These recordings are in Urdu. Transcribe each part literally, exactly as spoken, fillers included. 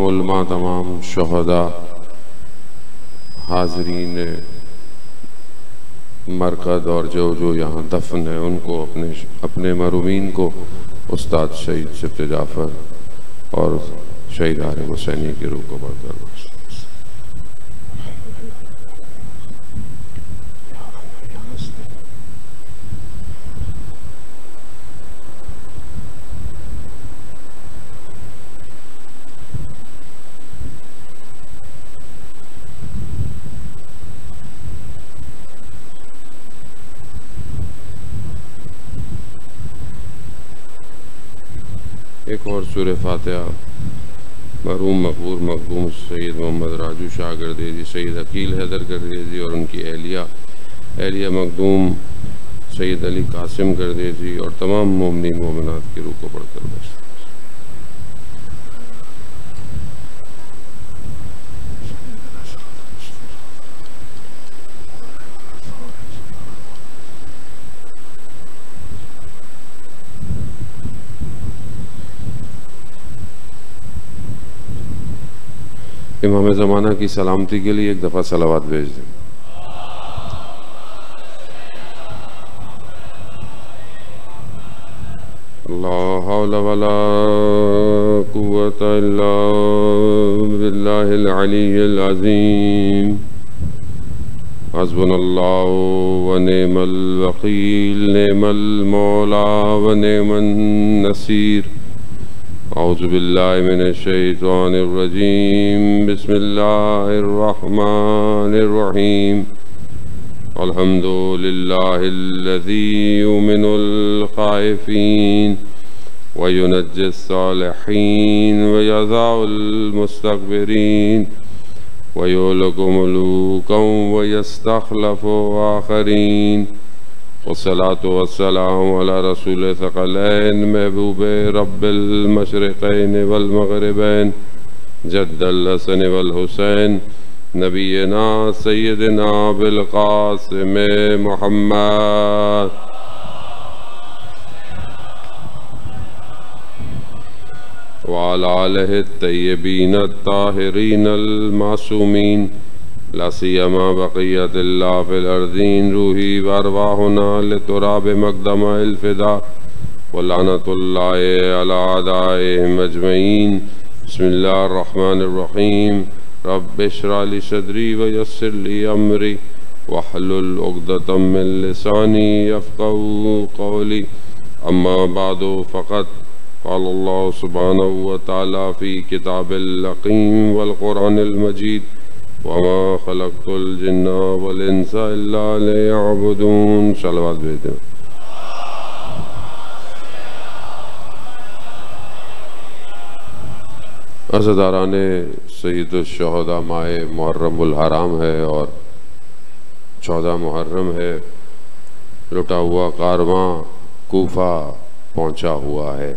علماء، تمام شہداء، حاضرین مرکز اور جو جو یہاں دفن ہے ان کو، اپنے اپنے مرحومین کو، استاد شہید شفت جعفر اور شہید عارف حسینی کی روح کو برکت بخش۔ ایک اور سورہ فاتحہ مرحوم مقبور مقدوم سید محمد راجو شاہ گردیزی، سید عقیل حیدر گردیزی اور ان کی اہلیہ اہلیہ مقدوم سید علی قاسم گردیزی اور تمام مومنین مومنات کی روح کو پڑھ کر بخش۔ امام زمانہ کی سلامتی کے لیے ایک دفعہ صلوات بھیج دیں۔ لا حول ولا قوة الا باللہ العلی العظیم، حسبنا اللہ ونعم الوکیل، نعم المولا ونعم النصیر۔ اعوذ باللہ من الشیطان الرجیم، بسم اللہ الرحمن الرحیم۔ الحمد للہ الذی یؤمن الخائفین وینجی الصالحین ویضع المستکبرین ویہلک ملوکا ویستخلف آخرین۔ والصلاة والسلام علی رسول ثقلین، محبوب رب المشرقین والمغربین، جد الحسن والحسین، نبینا سیدنا بالقاسم محمد وعلى آلہ الطیبین الطاہرین المعصومین، لا سیما بقیت اللہ فی الارضین، روحی وارواحنا لتراب مقدم الفدا، ولعنت اللہ علی اعدائہم اجمعین۔ بسم اللہ الرحمن الرحیم، رب اشرح لی صدری ویسر لی امری واحلل عقدۃ من لسانی یفقہوا قولی، اما بعد فقد قال اللہ سبحانہ وتعالی فی کتاب الحکیم والقرآن المجید، وما خلقت الجن والانس الا ليعبدون۔ صلوات بھیجیں۔ عزاداران سید الشہداء، ماہ محرم الحرام ہے اور چودہ محرم ہے، لٹا ہوا کارواں کوفہ پہنچا ہوا ہے،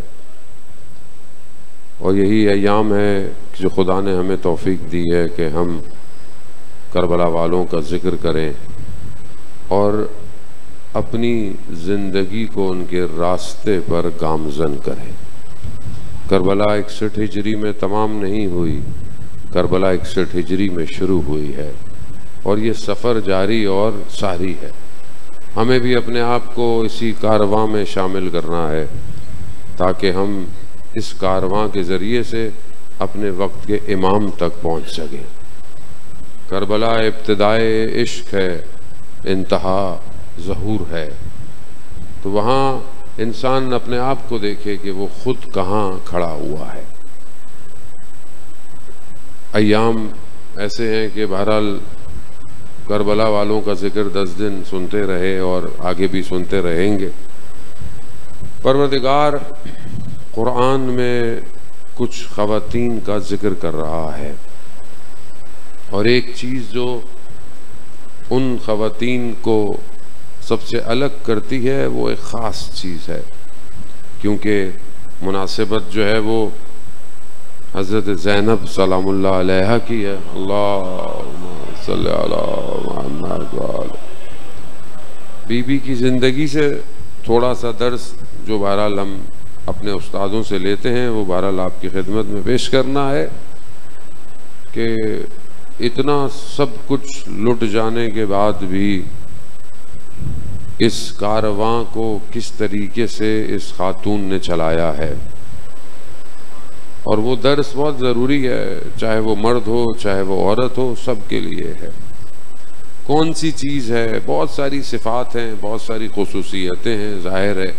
اور یہی ایام ہے جو خدا نے ہمیں توفیق دی ہے کہ ہم کربلا والوں کا ذکر کریں اور اپنی زندگی کو ان کے راستے پر گامزن کریں۔ کربلا اکسٹھ ہجری میں تمام نہیں ہوئی، کربلا اکسٹھ ہجری میں شروع ہوئی ہے، اور یہ سفر جاری اور ساری ہے۔ ہمیں بھی اپنے آپ کو اسی کارواں میں شامل کرنا ہے تاکہ ہم اس کارواں کے ذریعے سے اپنے وقت کے امام تک پہنچ سکیں۔ کربلا ابتدائے عشق ہے، انتہا ظہور ہے، تو وہاں انسان اپنے آپ کو دیکھے کہ وہ خود کہاں کھڑا ہوا ہے۔ ایام ایسے ہیں کہ بہرحال کربلا والوں کا ذکر دس دن سنتے رہے اور آگے بھی سنتے رہیں گے۔ پروردگار قرآن میں کچھ خواتین کا ذکر کر رہا ہے، اور ایک چیز جو ان خواتین کو سب سے الگ کرتی ہے وہ ایک خاص چیز ہے، کیونکہ مناسبت جو ہے وہ حضرت زینب سلام اللہ علیہا کی ہے۔ اللہم صلی علی محمد وآلہ۔ بی بی کی زندگی سے تھوڑا سا درس جو بہرحال ہم اپنے استادوں سے لیتے ہیں وہ بہرحال آپ کی خدمت میں پیش کرنا ہے۔ کہ اتنا سب کچھ لٹ جانے کے بعد بھی اس کارواں کو کس طریقے سے اس خاتون نے چلایا ہے، اور وہ درس بہت ضروری ہے، چاہے وہ مرد ہو چاہے وہ عورت ہو، سب کے لیے ہے۔ کون سی چیز ہے؟ بہت ساری صفات ہیں، بہت ساری خصوصیتیں ہیں۔ ظاہر ہے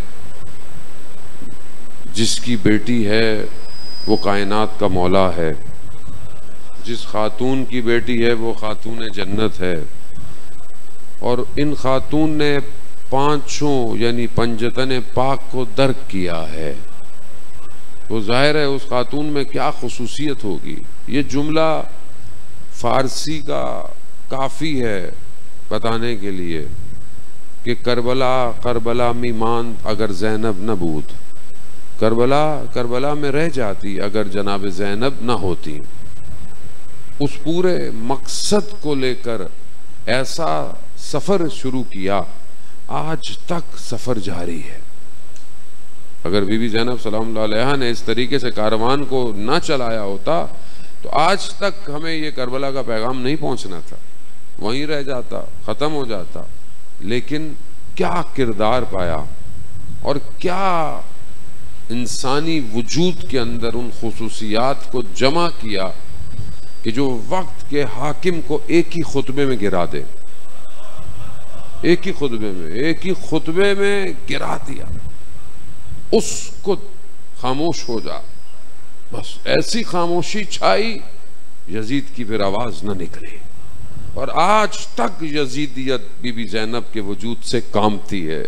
جس کی بیٹی ہے وہ کائنات کا مولا ہے، جس خاتون کی بیٹی ہے وہ خاتون جنت ہے، اور ان خاتون نے پانچوں یعنی پنجتن پاک کو درک کیا ہے، تو ظاہر ہے اس خاتون میں کیا خصوصیت ہوگی۔ یہ جملہ فارسی کا کافی ہے بتانے کے لیے کہ کربلا کربلا میں ماند اگر زینب نہ بود، کربلا کربلا میں رہ جاتی اگر جناب زینب نہ ہوتی۔ اس پورے مقصد کو لے کر ایسا سفر شروع کیا، آج تک سفر جاری ہے۔ اگر بی بی زینب سلام اللہ علیہا نے اس طریقے سے کاروان کو نہ چلایا ہوتا تو آج تک ہمیں یہ کربلا کا پیغام نہیں پہنچنا تھا، وہیں رہ جاتا، ختم ہو جاتا۔ لیکن کیا کردار پایا اور کیا انسانی وجود کے اندر ان خصوصیات کو جمع کیا کہ جو وقت کے حاکم کو ایک ہی خطبے میں گرا دے، ایک ہی خطبے میں ایک ہی خطبے میں گرا دیا، اس کو خاموش ہو جا، بس ایسی خاموشی چھائی یزید کی پھر آواز نہ نکلی، اور آج تک یزیدیت بی بی زینب کے وجود سے کامتی ہے،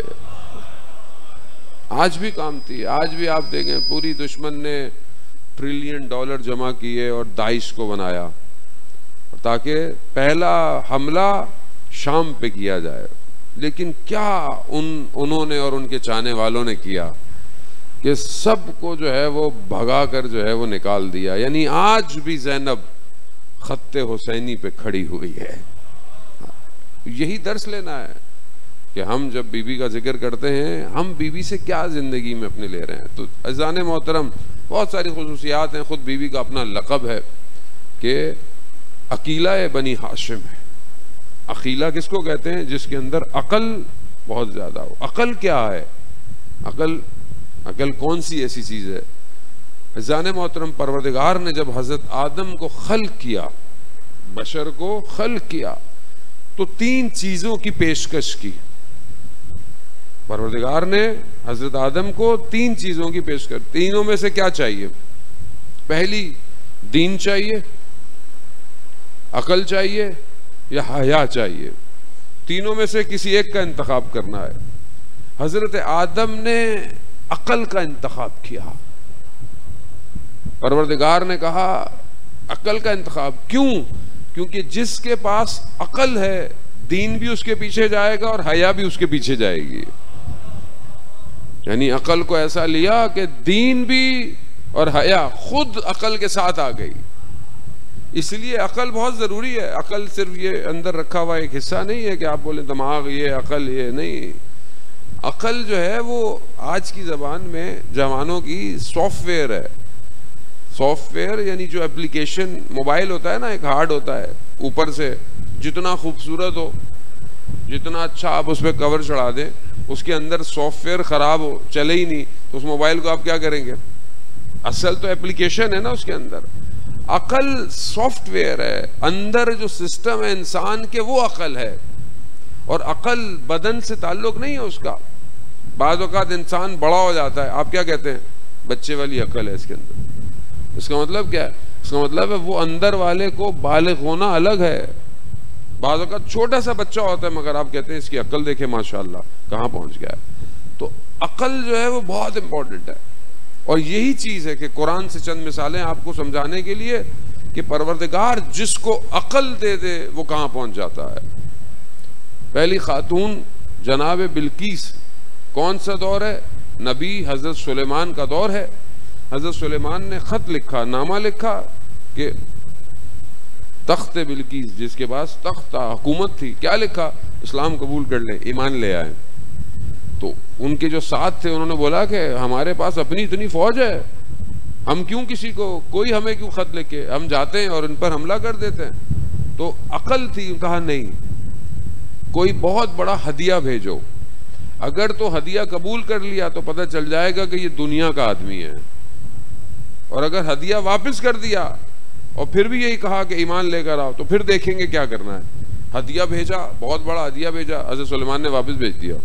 آج بھی کامتی ہے۔ آج بھی آپ دیکھیں پوری دشمن نے ٹریلین ڈالر جمع کیے اور داعش کو بنایا تاکہ پہلا حملہ شام پہ کیا جائے، لیکن کیا ان انہوں نے اور ان کے چاہنے والوں نے کیا کہ سب کو جو ہے وہ بھگا کر جو ہے وہ نکال دیا۔ یعنی آج بھی زینب خط حسینی پہ کھڑی ہوئی ہے۔ یہی درس لینا ہے کہ ہم جب بی بی کا ذکر کرتے ہیں، ہم بی بی سے کیا زندگی میں اپنے لے رہے ہیں۔ تو عزیزان محترم، بہت ساری خصوصیات ہیں۔ خود بی بی کا اپنا لقب ہے کہ عقیلہ بنی ہاشم ہے۔ عقیلہ کس کو کہتے ہیں؟ جس کے اندر عقل بہت زیادہ ہو۔ عقل کیا ہے؟ عقل عقل کون سی ایسی چیز ہے؟ عزیزان محترم، پروردگار نے جب حضرت آدم کو خلق کیا، بشر کو خلق کیا، تو تین چیزوں کی پیشکش کی۔ پروردگار نے حضرت آدم کو تین چیزوں کی پیشکش، تینوں میں سے کیا چاہیے؟ پہلی دین چاہیے، عقل چاہیے یا حیا چاہیے؟ تینوں میں سے کسی ایک کا انتخاب کرنا ہے۔ حضرت آدم نے عقل کا انتخاب کیا۔ پروردگار نے کہا عقل کا انتخاب، کیوں؟ کیونکہ جس کے پاس عقل ہے دین بھی اس کے پیچھے جائے گا اور حیا بھی اس کے پیچھے جائے گی۔ یعنی عقل کو ایسا لیا کہ دین بھی اور حیا خود عقل کے ساتھ آ گئی۔ اس لیے عقل بہت ضروری ہے۔ عقل صرف یہ اندر رکھا ہوا ایک حصہ نہیں ہے کہ آپ بولیں دماغ یہ، عقل یہ نہیں۔ عقل جو ہے وہ آج کی زبان میں جوانوں کی سافٹ ویئر ہے۔ سافٹ ویئر یعنی جو اپلیکیشن موبائل ہوتا ہے نا، ایک ہارڈ ہوتا ہے، اوپر سے جتنا خوبصورت ہو، جتنا اچھا آپ اس پہ کور چڑھا دیں، اس کے اندر سافٹ ویئر خراب ہو، چلے ہی نہیں، تو اس موبائل کو آپ کیا کریں گے؟ اصل تو اپلیکیشن ہے نا اس کے اندر۔ عقل سافٹ ویئر ہے، اندر جو سسٹم ہے انسان کے وہ عقل ہے، اور عقل بدن سے تعلق نہیں ہے اس کا۔ بعض اوقات انسان بڑا ہو جاتا ہے، آپ کیا کہتے ہیں؟ بچے والی عقل ہے اس کے اندر۔ اس کا مطلب کیا ہے؟ اس کا مطلب ہے وہ اندر والے کو بالغ ہونا الگ ہے۔ بعض اوقات چھوٹا سا بچہ ہوتا ہے مگر آپ کہتے ہیں اس کی عقل دیکھیں ماشاءاللہ کہاں پہنچ گیا ہے۔ تو عقل جو ہے وہ بہت امپورٹنٹ ہے، اور یہی چیز ہے کہ قرآن سے چند مثالیں آپ کو سمجھانے کے لیے کہ پروردگار جس کو عقل دے دے وہ کہاں پہنچ جاتا ہے۔ پہلی خاتون جناب بلقیس، کون سا دور ہے؟ نبی حضرت سلیمان کا دور ہے۔ حضرت سلیمان نے خط لکھا، نامہ لکھا کہ تخت بلقیس، جس کے پاس تخت تھا، حکومت تھی، کیا لکھا؟ اسلام قبول کر لیں، ایمان لے آئیں۔ تو ان کے جو ساتھ تھے انہوں نے بولا کہ ہمارے پاس اپنی اتنی فوج ہے، ہم کیوں کسی کو، کوئی ہمیں کیوں خط لے کے، ہم جاتے ہیں اور ان پر حملہ کر دیتے ہیں؟ تو عقل تھی، کہا نہیں، کوئی بہت بڑا ہدیہ بھیجو، اگر تو ہدیہ قبول کر لیا تو پتہ چل جائے گا کہ یہ دنیا کا آدمی ہے، اور اگر ہدیہ واپس کر دیا اور پھر بھی یہی کہا کہ ایمان لے کر آؤ تو پھر دیکھیں گے کیا کرنا ہے۔ ہدیہ بھیجا، بہت بڑا ہدیہ بھیجا، حضرت سلیمان نے واپس بھیج دیا،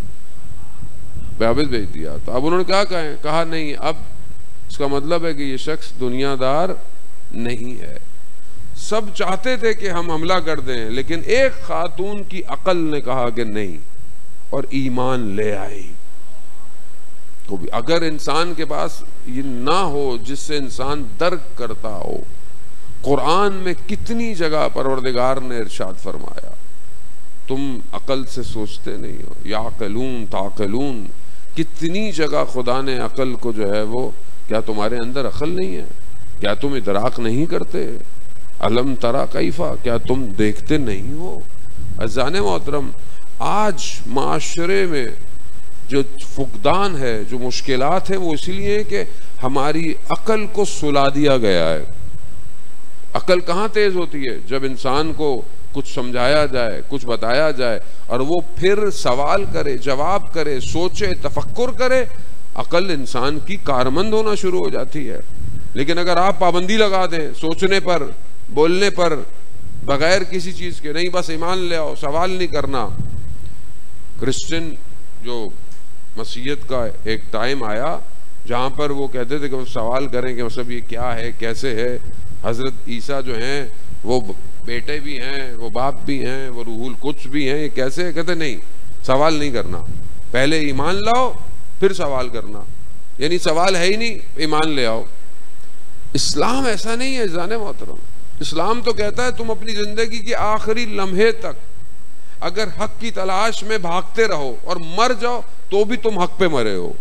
واپس بھیج دیا تو اب انہوں نے کیا کہا کہا نہیں، اب اس کا مطلب ہے کہ یہ شخص دنیا دار نہیں ہے۔ سب چاہتے تھے کہ ہم حملہ کر دیں، لیکن ایک خاتون کی عقل نے کہا کہ نہیں، اور ایمان لے آئی۔ تو اگر انسان کے پاس یہ نہ ہو جس سے انسان درک کرتا ہو، قرآن میں کتنی جگہ پروردگار نے ارشاد فرمایا تم عقل سے سوچتے نہیں ہو، یعقلون تعقلون، کتنی جگہ خدا نے عقل کو جو ہے وہ، کیا تمہارے اندر عقل نہیں ہے؟ کیا تم ادراک نہیں کرتے؟ علم ترا کیفا، کیا تم دیکھتے نہیں ہو؟ عزیزان محترم، آج معاشرے میں جو فقدان ہے، جو مشکلات ہیں، وہ اسی لیے کہ ہماری عقل کو سلا دیا گیا ہے۔ عقل کہاں تیز ہوتی ہے؟ جب انسان کو کچھ سمجھایا جائے، کچھ بتایا جائے اور وہ پھر سوال کرے، جواب کرے، سوچے، تفکر کرے، عقل انسان کی کارمند ہونا شروع ہو جاتی ہے۔ لیکن اگر آپ پابندی لگا دیں سوچنے پر، بولنے پر، بغیر کسی چیز کے، نہیں بس ایمان لے آؤ، سوال نہیں کرنا۔ کرسچن جو مسیحیت کا ایک ٹائم آیا جہاں پر وہ کہتے تھے کہ وہ سوال کریں کہ مطلب یہ کیا ہے، کیسے ہے، حضرت عیسیٰ جو ہیں وہ بیٹے بھی ہیں، وہ باپ بھی ہیں، وہ روح القدس بھی ہیں، یہ کیسے ہے؟ کہتے نہیں، سوال نہیں کرنا، پہلے ایمان لاؤ پھر سوال کرنا، یعنی سوال ہے ہی نہیں، ایمان لے آؤ۔ اسلام ایسا نہیں ہے عزیزان محترم۔ اسلام تو کہتا ہے تم اپنی زندگی کے آخری لمحے تک اگر حق کی تلاش میں بھاگتے رہو اور مر جاؤ تو بھی تم حق پہ مرے ہو،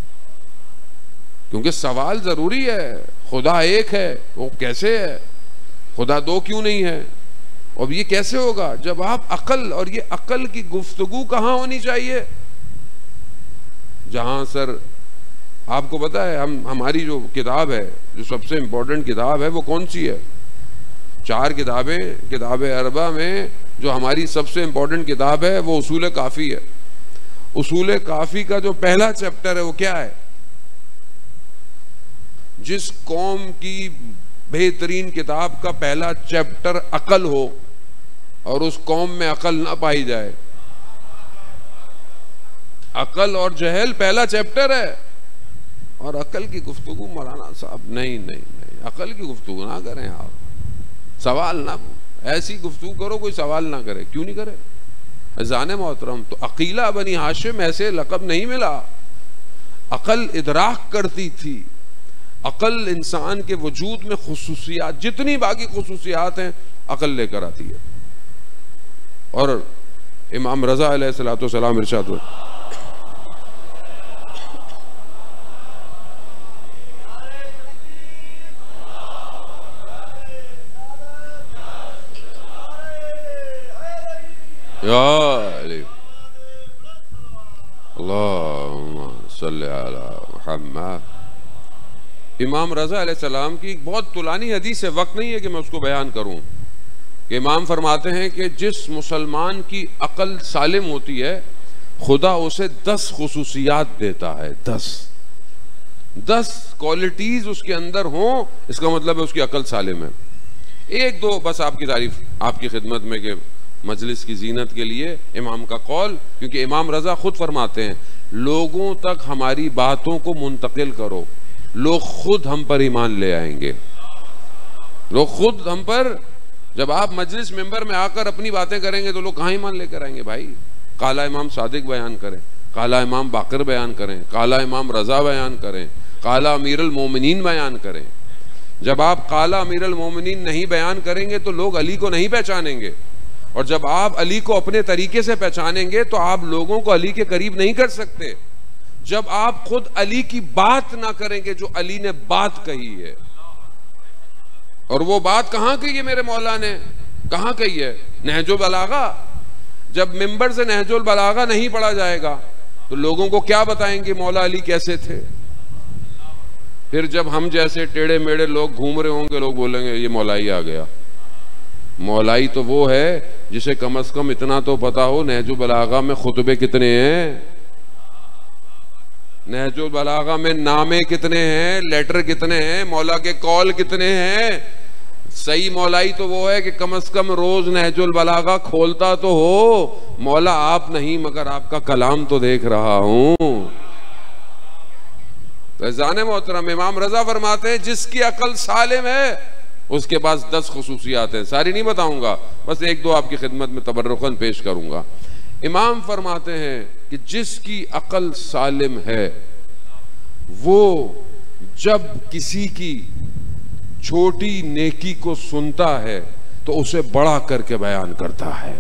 کیونکہ سوال ضروری ہے۔ خدا ایک ہے، وہ کیسے ہے؟ خدا دو کیوں نہیں ہے؟ اور یہ کیسے ہوگا؟ جب آپ عقل، اور یہ عقل کی گفتگو کہاں ہونی چاہیے؟ جہاں سر آپ کو پتا ہے، ہم ہماری جو کتاب ہے، جو سب سے امپورٹنٹ کتاب ہے، وہ کون سی ہے؟ چار کتابیں، کتاب اربع میں جو ہماری سب سے امپورٹنٹ کتاب ہے وہ اصول کافی ہے۔ اصول کافی کا جو پہلا چیپٹر ہے وہ کیا ہے؟ جس قوم کی بہترین کتاب کا پہلا چیپٹر عقل ہو اور اس قوم میں عقل نہ پائی جائے، عقل اور جہل پہلا چیپٹر ہے۔ اور عقل کی گفتگو مولانا صاحب نہیں نہیں نہیں عقل کی گفتگو نہ کریں آپ، سوال نہ، ایسی گفتگو کرو کوئی سوال نہ کرے، کیوں نہیں کرے؟ عزیزان محترم، تو عقیلہ بنی ہاشم ایسے لقب نہیں ملا، عقل ادراک کرتی تھی، عقل انسان کے وجود میں خصوصیات، جتنی باقی خصوصیات ہیں عقل لے کر آتی ہے۔ اور امام رضا علیہ الصلوۃ والسلام ارشاد ہوئے، یا علی اللہم صلی علی محمد۔ امام رضا علیہ السلام کی بہت طولانی حدیث ہے، وقت نہیں ہے کہ میں اس کو بیان کروں، کہ امام فرماتے ہیں کہ جس مسلمان کی عقل سالم ہوتی ہے خدا اسے دس خصوصیات دیتا ہے، دس دس کوالٹیز اس کے اندر ہوں، اس کا مطلب ہے اس کی عقل سالم ہے۔ ایک دو بس آپ کی تعریف، آپ کی خدمت میں کہ مجلس کی زینت کے لیے امام کا قول، کیونکہ امام رضا خود فرماتے ہیں لوگوں تک ہماری باتوں کو منتقل کرو، لوگ خود ہم پر ایمان لے آئیں گے، لوگ خود ہم پر، جب آپ مجلس ممبر میں آ کر اپنی باتیں کریں گے تو لوگ کہاں ایمان لے کر آئیں گے بھائی؟ قالا امام صادق بیان کریں، قالا امام باقر بیان کریں، قالا امام رضا بیان کریں، قالا امیر المومنین بیان کریں۔ جب آپ قالا امیر المومنین نہیں بیان کریں گے تو لوگ علی کو نہیں پہچانیں گے، اور جب آپ علی کو اپنے طریقے سے پہچانیں گے تو آپ لوگوں کو علی کے قریب نہیں کر سکتے۔ جب آپ خود علی کی بات نہ کریں گے جو علی نے بات کہی ہے، اور وہ بات کہاں کہی ہے میرے مولا نے؟ کہاں کہی ہے؟ نہج البلاغہ۔ جب ممبر سے نہج البلاغہ نہیں پڑھا جائے گا تو لوگوں کو کیا بتائیں گے مولا علی کیسے تھے؟ پھر جب ہم جیسے ٹیڑے میڑے لوگ گھوم رہے ہوں گے لوگ بولیں گے یہ مولائی آ گیا. مولائی تو وہ ہے جسے کم از کم اتنا تو پتا ہو نہج البلاغہ میں خطبے کتنے ہیں, نہج البلاغہ میں نامے کتنے ہیں, لیٹر کتنے ہیں, مولا کے کال کتنے ہیں. صحیح مولائی تو وہ ہے کہ کم از کم روز نہج البلاغہ کھولتا تو ہو, مولا آپ نہیں مگر آپ کا کلام تو دیکھ رہا ہوں. تو عزیزان محترم امام رضا فرماتے ہیں جس کی عقل سالم ہے اس کے پاس دس خصوصیات ہیں, ساری نہیں بتاؤں گا, بس ایک دو آپ کی خدمت میں تبرکاً پیش کروں گا. امام فرماتے ہیں کہ جس کی عقل سالم ہے وہ جب کسی کی چھوٹی نیکی کو سنتا ہے تو اسے بڑا کر کے بیان کرتا ہے.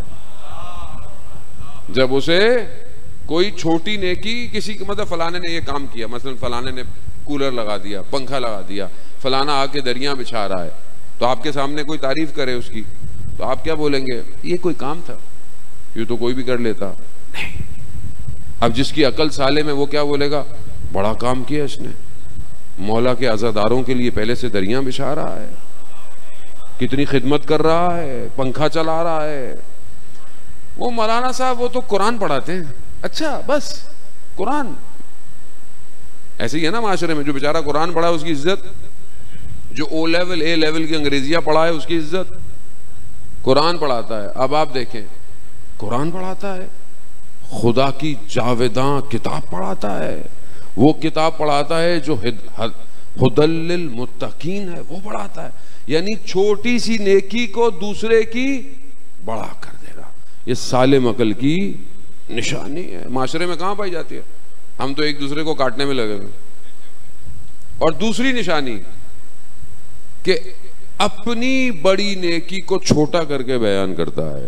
جب اسے کوئی چھوٹی نیکی کسی کے مطلب فلانے نے یہ کام کیا, مثلا فلانے نے کولر لگا دیا, پنکھا لگا دیا, فلانا آ کے دریاں بچھا رہا ہے, تو آپ کے سامنے کوئی تعریف کرے اس کی تو آپ کیا بولیں گے, یہ کوئی کام تھا, یہ تو کوئی بھی کر لیتا. نہیں, اب جس کی عقل سالم ہے وہ کیا بولے گا, بڑا کام کیا اس نے, مولا کے عزاداروں کے لیے پہلے سے دریاں بچھا رہا ہے, کتنی خدمت کر رہا ہے, پنکھا چلا رہا ہے. وہ مولانا صاحب وہ تو قرآن پڑھاتے ہیں, اچھا بس قرآن, ایسے ہی ہے نا معاشرے میں, جو بیچارہ قرآن پڑھا ہے اس کی عزت, جو او لیول اے لیول کی انگریزیاں پڑھا ہے اس کی عزت, قرآن پڑھاتا ہے. اب آپ دیکھیں قرآن پڑھاتا ہے, خدا کی جاویداں کتاب پڑھاتا ہے, وہ کتاب پڑھاتا ہے جو ہدی للمتقین ہے وہ پڑھاتا ہے, یعنی چھوٹی سی نیکی کو دوسرے کی بڑا کر دے گا. یہ سالم عقل کی نشانی ہے. معاشرے میں کہاں پائی جاتی ہے, ہم تو ایک دوسرے کو کاٹنے میں لگے ہوئے. اور دوسری نشانی کہ اپنی بڑی نیکی کو چھوٹا کر کے بیان کرتا ہے.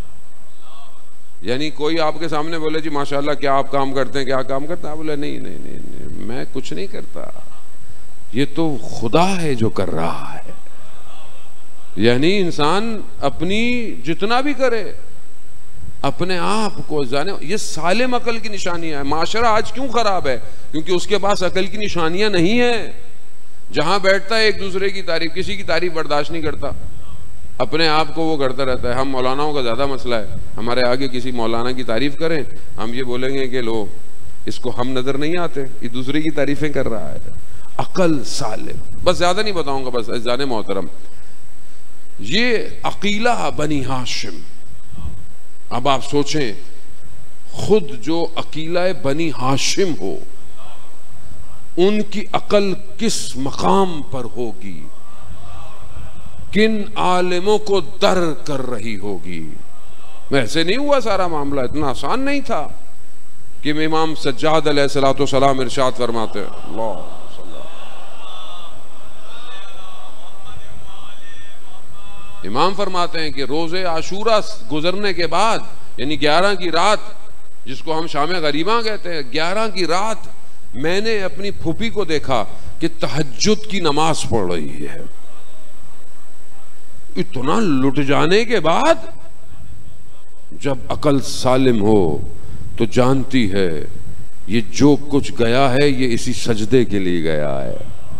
یعنی کوئی آپ کے سامنے بولے جی ماشاءاللہ کیا آپ کام کرتے ہیں, کیا کام کرتے ہیں, آپ بولے نہیں نہیں نہیں میں کچھ نہیں کرتا, یہ تو خدا ہے جو کر رہا ہے. یعنی انسان اپنی جتنا بھی کرے اپنے آپ کو جانے, یہ سالم عقل کی نشانیاں ہے. معاشرہ آج کیوں خراب ہے, کیونکہ اس کے پاس عقل کی نشانیاں نہیں ہیں. جہاں بیٹھتا ہے ایک دوسرے کی تعریف, کسی کی تعریف برداشت نہیں کرتا, اپنے آپ کو وہ کرتا رہتا ہے. ہم مولاناؤں کا زیادہ مسئلہ ہے, ہمارے آگے کسی مولانا کی تعریف کریں ہم یہ بولیں گے کہ لو اس کو ہم نظر نہیں آتے, یہ دوسرے کی تعریفیں کر رہا ہے. عقل سالم, بس زیادہ نہیں بتاؤں گا, بس عزیزان محترم یہ عقیلہ بنی ہاشم. اب آپ سوچیں خود جو عقیلہ بنی ہاشم ہو ان کی عقل کس مقام پر ہوگی, کن عالموں کو در کر رہی ہوگی. ویسے نہیں ہوا سارا معاملہ, اتنا آسان نہیں تھا کہ امام سجاد علیہ الصلوۃ والسلام ارشاد فرماتے اللہ امام فرماتے ہیں کہ روز عاشورہ گزرنے کے بعد یعنی گیارہ کی رات جس کو ہم شام غریباں کہتے ہیں, گیارہ کی رات میں نے اپنی پھوپھی کو دیکھا کہ تہجد کی نماز پڑھ رہی ہے. اتنا لٹ جانے کے بعد جب عقل سالم ہو تو جانتی ہے یہ جو کچھ گیا ہے یہ اسی سجدے کے لیے گیا ہے.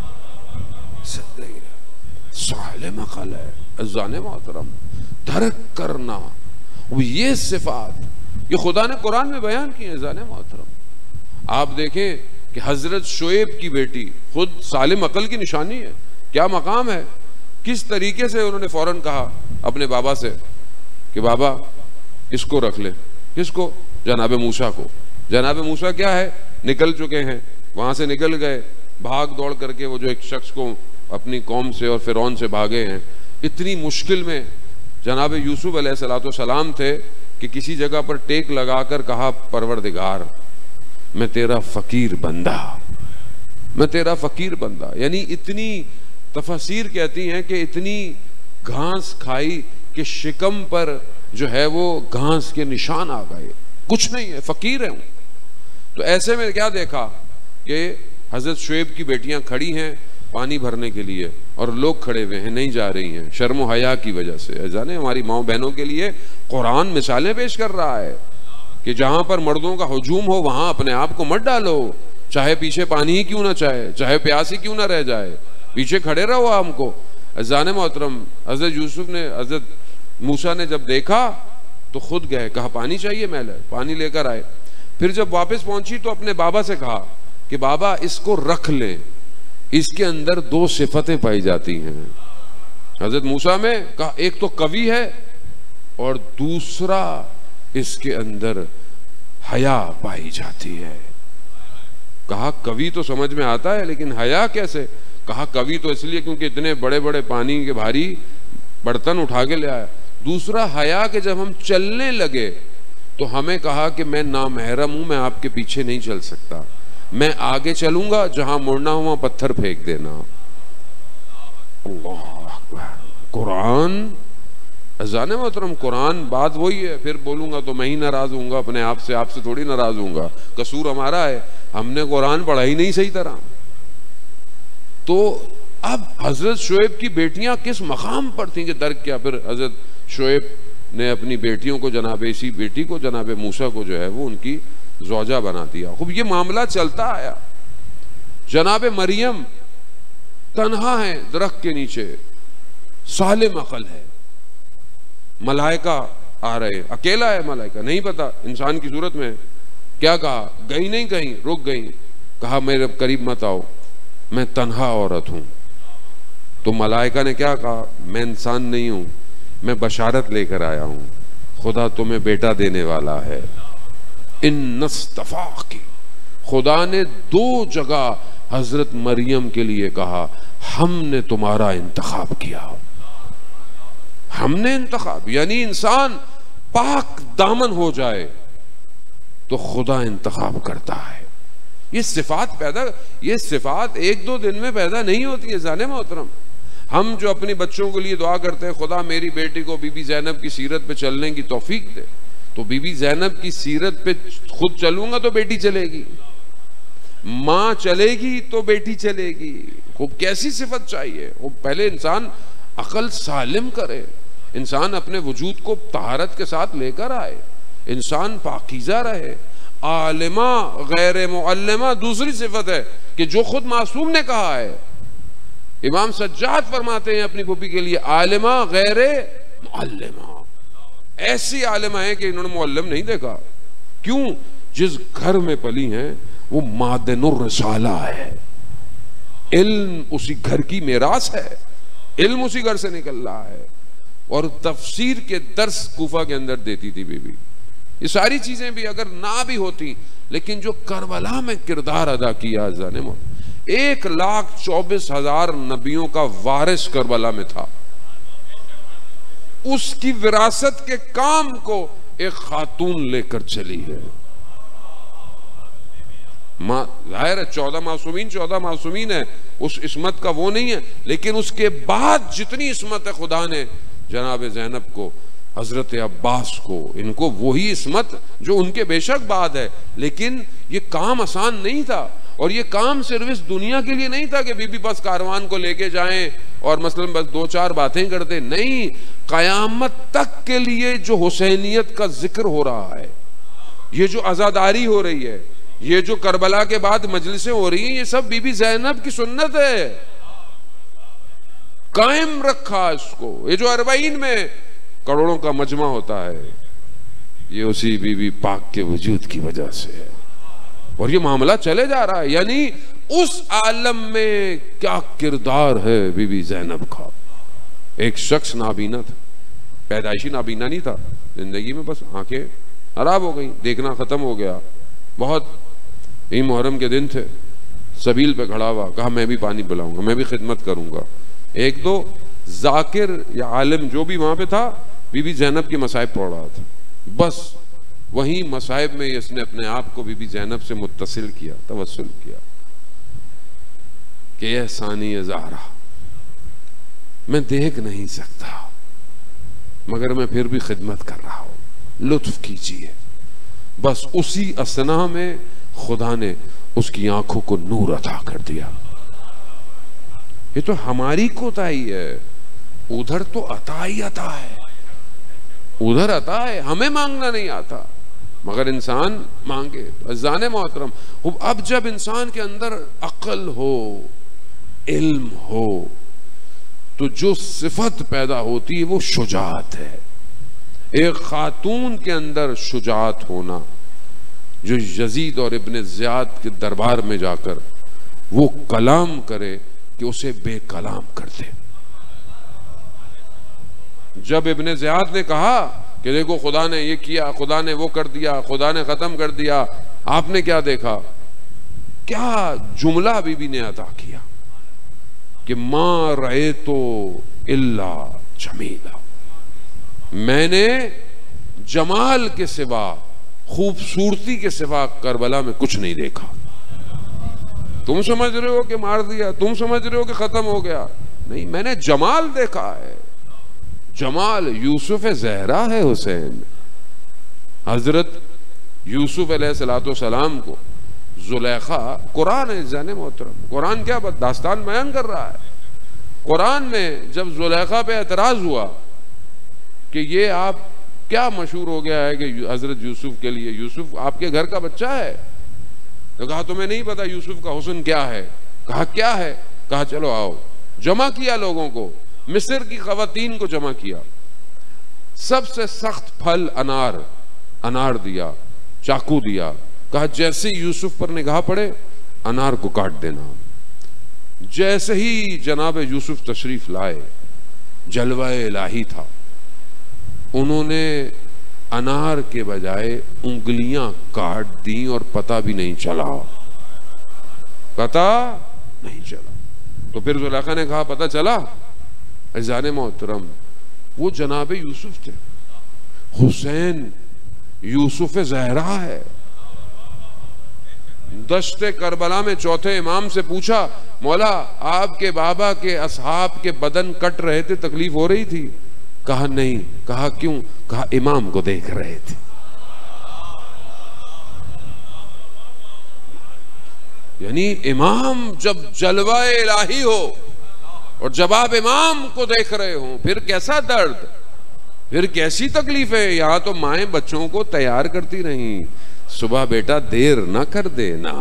سالم عقل ہے عزیزان محترم, ترک کرنا, یہ صفات یہ خدا نے قرآن میں بیان کی ہیں. عزیزان محترم آپ دیکھیں کہ حضرت شعیب کی بیٹی خود سالم عقل کی نشانی ہے. کیا مقام ہے, کس طریقے سے انہوں نے فوراً کہا اپنے بابا سے کہ بابا اس کو رکھ لے. کس کو, جناب موسیٰ کو. جناب موسیٰ کیا ہے, نکل چکے ہیں, وہاں سے نکل گئے, بھاگ دوڑ کر کے وہ جو ایک شخص کو اپنی قوم سے اور فرعون سے بھاگے ہیں. اتنی مشکل میں جناب یوسف علیہ الصلوۃ والسلام تھے کہ کسی جگہ پر ٹیک لگا کر کہا پروردگار میں تیرا فقیر بندہ, میں تیرا فقیر بندہ. یعنی اتنی تفسیر کہتی ہیں کہ اتنی گھاس کھائی کہ شکم پر جو ہے وہ گھاس کے نشان آ گئے, کچھ نہیں ہے, فقیر ہے. تو ایسے میں کیا دیکھا کہ حضرت شعیب کی بیٹیاں کھڑی ہیں پانی بھرنے کے لیے اور لوگ کھڑے ہوئے ہیں, نہیں جا رہی ہیں شرم و حیا کی وجہ سے. جانے ہماری ماؤں بہنوں کے لیے قرآن مثالیں پیش کر رہا ہے کہ جہاں پر مردوں کا ہجوم ہو وہاں اپنے آپ کو مت ڈالو, چاہے پیچھے پانی ہی کیوں نہ چاہے، چاہے پیاس ہی کیوں نہ رہ جائے، پیچھے کھڑے رہو ہم کو۔ عزیزان محترم، حضرت یوسف نے حضرت موسیٰ نے جب دیکھا تو خود گئے، کہا پانی چاہیے، میں لے پانی لے کر آئے۔ پھر جب واپس پہنچی تو اپنے بابا سے کہا کہ بابا اس کو رکھ لیں، اس کے اندر دو صفتیں پائی جاتی ہیں۔ حضرت موسیٰ میں کہا ایک تو قوی ہے اور دوسرا اس کے اندر حیا پائی جاتی ہے۔ کہا قوی تو سمجھ میں آتا ہے لیکن حیا کیسے؟ کہا قوی تو اس لیے کیونکہ اتنے بڑے بڑے پانی کے بھاری برتن اٹھا کے لے آیا۔ دوسرا حیا کہ جب ہم چلنے لگے تو ہمیں کہا کہ میں نامحرم ہوں، میں آپ کے پیچھے نہیں چل سکتا، میں آگے چلوں گا، جہاں مڑنا ہو وہاں پتھر پھینک دینا۔ اللہ اکبر۔ قرآن عزیزان محترم، قرآن بات وہی ہے، پھر بولوں گا تو میں ہی ناراض ہوں گا اپنے آپ سے، آپ سے تھوڑی ناراض ہوں گا، قصور ہمارا ہے، ہم نے قرآن پڑھا ہی نہیں صحیح طرح۔ تو اب حضرت شعیب کی بیٹیاں کس مقام پر تھیں کہ درک کیا، پھر حضرت شعیب نے اپنی بیٹیوں کو، جناب اسی بیٹی کو جناب موسیٰ کو جو ہے وہ ان کی زوجہ بنا دیا۔ خوب یہ معاملہ چلتا آیا۔ جناب مریم تنہا ہے درخت کے نیچے، سالم عقل ہے، ملائکہ آ رہے، اکیلا ہے ملائکہ، نہیں پتا انسان کی صورت میں۔ کیا کہا؟ گئی نہیں کہیں، رک گئی، کہا میرے قریب مت آؤ، میں تنہا عورت ہوں۔ تو ملائکہ نے کیا کہا؟ میں انسان نہیں ہوں، میں بشارت لے کر آیا ہوں، خدا تمہیں بیٹا دینے والا ہے۔ ان اصطفاکی، خدا نے دو جگہ حضرت مریم کے لیے کہا ہم نے تمہارا انتخاب کیا، ہم نے انتخاب، یعنی انسان پاک دامن ہو جائے تو خدا انتخاب کرتا ہے۔ یہ صفات پیدا، یہ صفات ایک دو دن میں پیدا نہیں ہوتی ہے ذہن محترم۔ ہم جو اپنی بچوں کے لیے دعا کرتے ہیں خدا میری بیٹی کو بی بی زینب کی سیرت پہ چلنے کی توفیق دے، تو بی بی زینب کی سیرت پہ خود چلوں گا تو بیٹی چلے گی، ماں چلے گی تو بیٹی چلے گی۔ خوب کیسی صفت چاہیے؟ وہ پہلے انسان عقل سالم کرے، انسان اپنے وجود کو طہارت کے ساتھ لے کر آئے، انسان پاکیزہ رہے۔ عالمہ غیر معلمہ دوسری صفت ہے کہ جو خود معصوم نے کہا ہے۔ امام سجاد فرماتے ہیں اپنی پھوپھی کے لیے عالمہ غیر معلمہ، ایسی عالمہ ہے کہ انہوں نے معلم نہیں دیکھا۔ کیوں؟ جس گھر میں پلی ہیں وہ معدن الرسالہ ہے، علم اسی گھر کی میراث ہے، علم اسی گھر سے نکل رہا ہے۔ اور تفسیر کے درس کوفہ کے اندر دیتی تھی بی بی۔ یہ ساری چیزیں بھی اگر نہ بھی ہوتی، لیکن جو کربلا میں کردار ادا کیا جانے میں، ایک لاکھ چوبیس ہزار نبیوں کا وارث کربلا میں تھا، اس کی وراثت کے کام کو ایک خاتون لے کر چلی ہے۔ ظاہر ہے چودہ معصومین چودہ معصومین ہے، اس عصمت کا وہ نہیں ہے، لیکن اس کے بعد جتنی عصمت ہے خدا نے جناب زینب کو، حضرت عباس کو، ان کو وہی عصمت جو ان کے بے شک بعد ہے، لیکن یہ کام آسان نہیں تھا۔ اور یہ کام صرف اس دنیا کے لیے نہیں تھا کہ بی بی بس کاروان کو لے کے جائیں اور مثلا بس دو چار باتیں کرتے، نہیں، قیامت تک کے لیے جو حسینیت کا ذکر ہو رہا ہے، یہ جو عزاداری ہو رہی ہے، یہ جو کربلا کے بعد مجلسیں ہو رہی ہیں، یہ سب بی بی زینب کی سنت ہے، قائم رکھا اس کو۔ یہ جو اربعین میں کروڑوں کا مجمع ہوتا ہے، یہ اسی بی بی پاک کے وجود کی وجہ سے ہے، اور یہ معاملہ چلے جا رہا ہے۔ یعنی اس عالم میں کیا کردار ہے بی بی زینب کا۔ ایک شخص نابینا تھا، پیدائشی نابینا نہیں تھا، زندگی میں بس آنکھیں خراب ہو گئیں، دیکھنا ختم ہو گیا۔ بہت عید محرم کے دن تھے، سبیل پہ کھڑا ہوا، کہا میں بھی پانی پلاؤں گا، میں بھی خدمت کروں گا۔ ایک دو ذاکر یا عالم جو بھی وہاں پہ تھا، بی بی زینب کی مصائب پڑھ رہا تھا، بس وہیں مصائب میں اس نے اپنے آپ کو بی بی زینب سے متصل کیا، توسل کیا کہ اے ثانی زہرا، میں دیکھ نہیں سکتا مگر میں پھر بھی خدمت کر رہا ہوں، لطف کیجیے۔ بس اسی اثنا میں خدا نے اس کی آنکھوں کو نور عطا کر دیا۔ یہ تو ہماری کوتاہی ہے، ادھر تو عطا ہی عطا ہے، ادھر عطا ہے، ہمیں مانگنا نہیں آتا۔ مگر انسان مانگے. عزیزان محترم، اب جب انسان کے اندر عقل ہو، علم ہو، تو جو صفت پیدا ہوتی ہے وہ شجاعت ہے. ایک خاتون کے اندر شجاعت ہونا جو یزید اور ابن زیاد کے دربار میں جا کر وہ کلام کرے کہ اسے بے کلام کر دے. جب ابن زیاد نے کہا کہ دیکھو خدا نے یہ کیا، خدا نے وہ کر دیا، خدا نے ختم کر دیا، آپ نے کیا دیکھا؟ کیا جملہ بی بی نے عطا کیا کہ ما رأیتو الا جمیلا، میں نے جمال کے سوا، خوبصورتی کے سوا کربلا میں کچھ نہیں دیکھا. تم سمجھ رہے ہو کہ مار دیا، تم سمجھ رہے ہو کہ ختم ہو گیا، نہیں، میں نے جمال دیکھا ہے. جمال یوسف زہرا ہے حسین. حضرت یوسف علیہ السلام کو زلیخا، قرآن ہے جان محترم، قرآن کیا داستان بیان کر رہا ہے. قرآن میں جب زلیخا پہ اعتراض ہوا کہ یہ آپ کیا مشہور ہو گیا ہے کہ حضرت یوسف کے لیے، یوسف آپ کے گھر کا بچہ ہے، تو کہا تمہیں نہیں پتا یوسف کا حسن کیا ہے؟ کہا کیا ہے؟ کہا چلو آؤ. جمع کیا لوگوں کو، مصر کی خواتین کو جمع کیا، سب سے سخت پھل انار انار دیا، چاقو دیا، کہا جیسے یوسف پر نگاہ پڑے انار کو کاٹ دینا. جیسے ہی جناب یوسف تشریف لائے، جلوہ الہی تھا، انہوں نے انار کے بجائے انگلیاں کاٹ دیں اور پتہ بھی نہیں چلا، پتہ نہیں چلا. تو پھر زلیخا نے کہا پتہ چلا؟ عزیزان محترم، وہ جناب یوسف تھے. حسین یوسف زہرا ہے. دشت کربلا میں چوتھے امام سے پوچھا، مولا آپ کے بابا کے اصحاب کے بدن کٹ رہے تھے، تکلیف ہو رہی تھی؟ کہا نہیں. کہا کیوں؟ کہا امام کو دیکھ رہے تھے. یعنی امام جب جلوہ الہی ہو اور جب آپ امام کو دیکھ رہے ہوں، پھر کیسا درد، پھر کیسی تکلیف ہے. یہاں تو مائیں بچوں کو تیار کرتی رہیں، صبح بیٹا دیر نہ کر دینا.